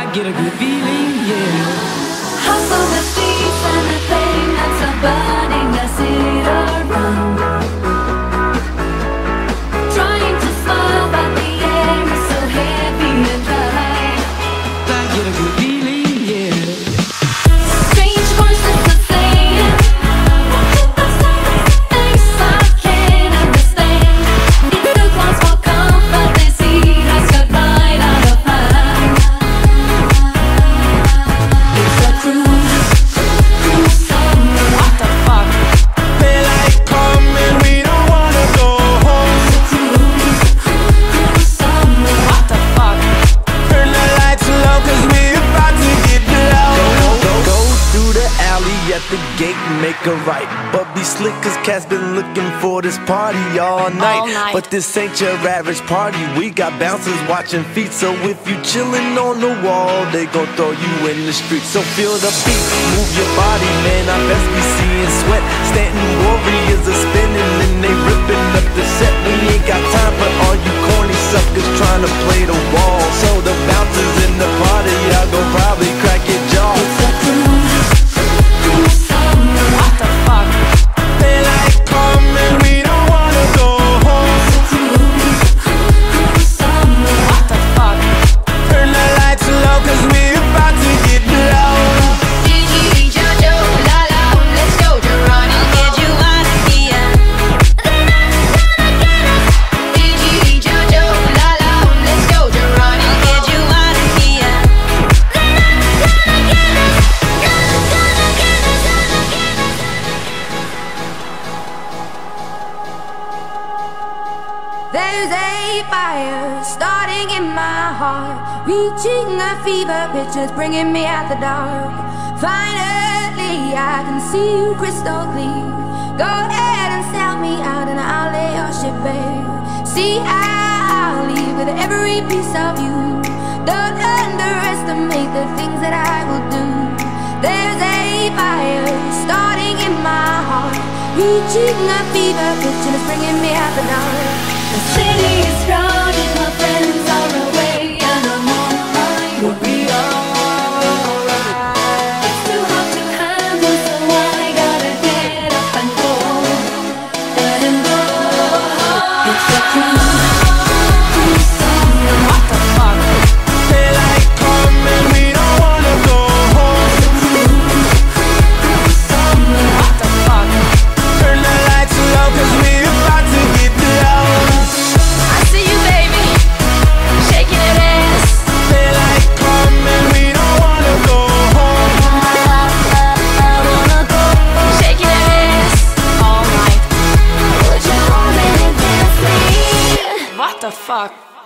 get a good feeling, yeah. Hustle the streets and the pavements are burning, I sit around trying to smile, but the air is so heavy and dry. I get a good feeling, yeah. Strange voices are saying things I can't understand. It took once for comfort, they see us got right out of hand. It's a cruise song. What the fuck? Daylight coming, we don't wanna go home. Cruise song. What the fuck? Turn the lights low, cause we about to get low. Go through the alley at the gate and make a right. But be slick, cause cats been looking for this party all night. But this ain't your average party, we got bouncers watching feet. So if you chillin' on the wall, they gon' throw you in the street. So feel the beat, move your body, man, I best be seeing sweat. Stanton warriors are spinning and they ripping up the set. We ain't got time for all you corny suckers trying to play the wall. So the bouncers in the party, y'all gon' probably crack your jaw. It's a cruise song. What the fuck? Daylight coming, we don't wanna go home. Cruise song. What the fuck? Turn the lights low, cause we about to get low. Gigi, Jojo, Lala, let's go, Jerron, I'll get you out of here. Gigi, Jojo, Lala, let's go, Jerron, I'll get you out of here. There's a fire starting in my heart, reaching a fever pitch, it's bringing me out the dark. Finally, I can see you crystal clear. Go ahead and sell me out and I'll lay your shit bare. See, I'll leave with every piece of you. Don't underestimate the things that I will do. There's a fire starting in my heart, reaching a fever pitch, and it's bringing me out the dark. The city is crowded, my friends are away, and I'm on my We'll be alright. It's too hard to handle, so I gotta get up and go. It's a cruise song. What the fuck? Daylight coming, we don't wanna go home. Cruise song. What the fuck? Turn the lights low, cause we about to get low. I see you, baby, shaking that ass. Daylight coming, we don't wanna go home. Shaking that ass All night. Would you hold me and dance me? What the fuck?